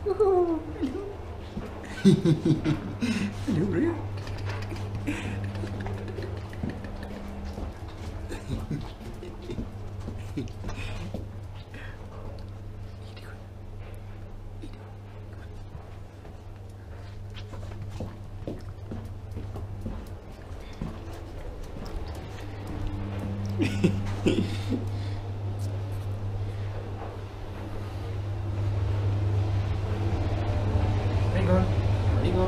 Oh, hello. Hello, Ria. Marigold, Marigold.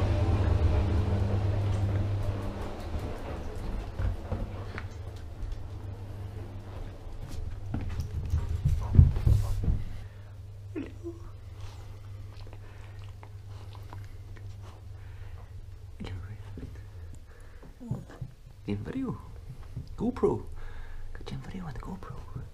In video. GoPro. Got you in video on the GoPro.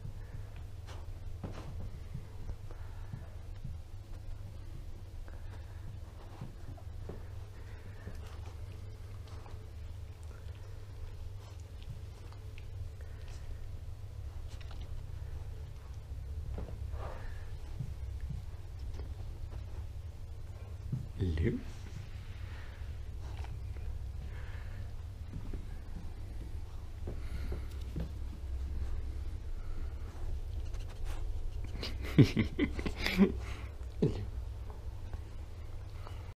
Hello. Hello.